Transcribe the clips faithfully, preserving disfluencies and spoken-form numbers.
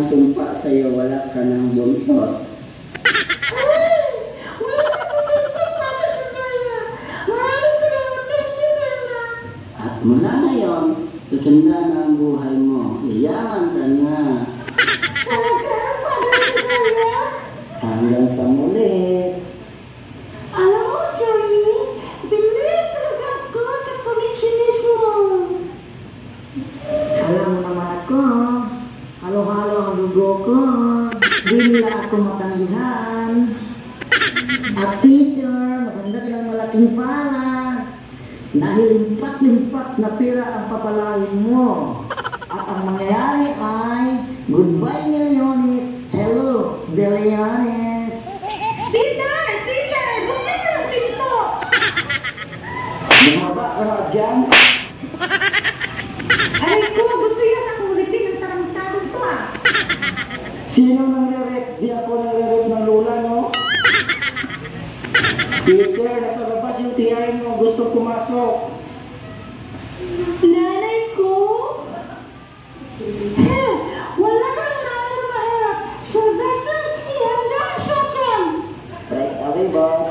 sumpa sa'yo, wala ka ng buntot. At mula ngayon, gaganda na ang buhay mo. Yayaman ka na. Hanggang sa muli. Alam mo, Johnny, believe talaga ako sa connectionismo. Alam mo naman ako, halo-halo ang dugo ko. Di nila ako matanggihan. At teacher, maganda ka ng malaking pala. Dahil limpat-limpat na pira ang papalain mo. At ang mangyayari ay, goodbye milyones, hello, bilyones. Peter! Peter! Buksan ka ng pinto! Bumaba ka na dyan. Aray ko, gusto yan akong ripin ng tarantadong to ah. Sino nang-rep? Di ako nang-rep ng lula, no? Peter, nasa labas yung tiyahin mo. Gusto pumasok. Nanay ko? Heh, wala ka ng nanay na mahirap. Sylvester, ihanda ang shotgun. Right away, boss.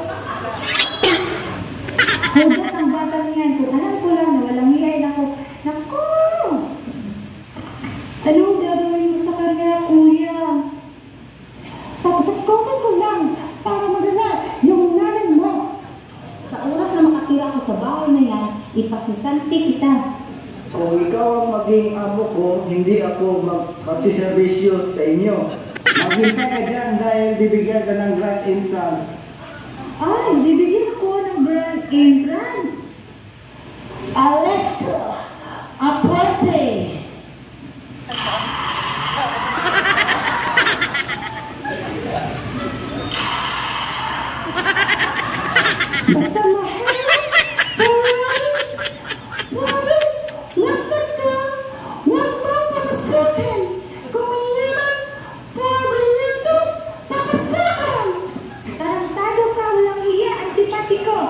Hudas ang batang yan. Kung alam ko lang na walang hiyain ako. Naku! Anong gagawin mo sa kanya, kuya? Tatakotin ko lang para madala yung nanay mo. Sa oras na makatira ako sa bahay na yan, ipasisanti kita. Kung ikaw ang maging amo ko, hindi ako magsiservisyo sa inyo. Maghintay ka dyan dahil bibigyan ka ng grand entrance. Ay, bibigyan ako ng grand entrance. Alexa, apwerte. Basta mahal, mahal, mahal, lastan ka, huwag mo papasakin. Kung mayaman, pabalitos, papasakan. Tarantado ka, walang iya, antipatiko.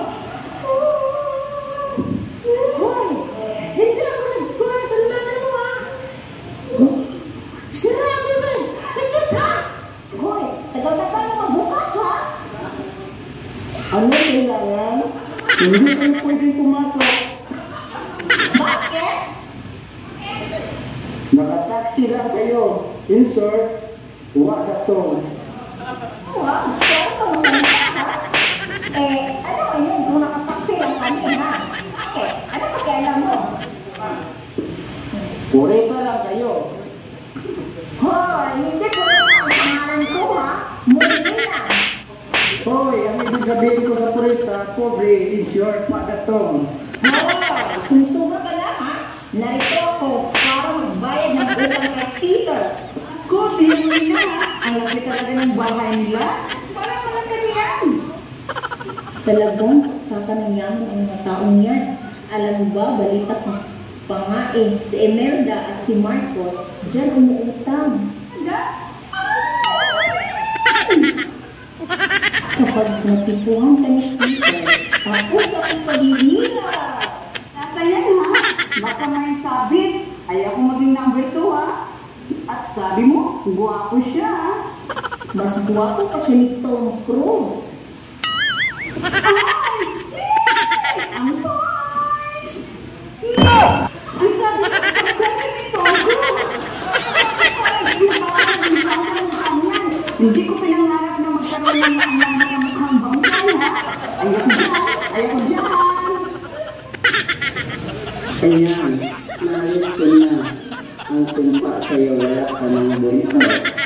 Hoy, hindi ako nagkuhan sa nanay mo ha. Sirabi mo, higit ha. Hoy, tagal-tagal na magbukas ha. Ano kailangan? Hindi kayo pwedeng pumasok. Bakit? Nakataksi lang kayo. Insert, huwag na to. Wow, gusto ko itong salita ha. Eh, ano yun kung nakataksi lang kami ha? Eh, ano pakialam mo? Pureta lang kayo. Hoy, hindi ko na ang pangalan ko ha. Muli na. Hoy, ang ibig sabihin ko sa pureta, pobre, in short, pagatong. Hoy, sumusubra ka lang ha. Narito ako para magbayad ng utang kay Peter. Ko, di mo nila ha. Ang laki talaga ng bahay nila. Parang malaki yan. Talagang saksakan ng yaman ang mga taong yan. Alam mo ba, balita pa, pa nga eh, si Emerda at si Marcos, dyan umuutang. Kapag natipuhan ka ni Peter, tapos akong paghihira. Tatayan ha, baka may sabit. Ayaw ko maging number two ha. At sabi mo, guwapo siya ha. Mas guwapo pa siya ni Tom Cruise. Ay! Ang boys! No! Ang sabi ko, pagkakasya ni Tom Cruise. Hindi ko pinangarap na magkaroon ng ang mga mukhang bangkay ha. Ayaw ko dyan, ayaw ko dyan. Ayan, naalis ko na. Ang sumpa sa'yo, wala ka ng buntot.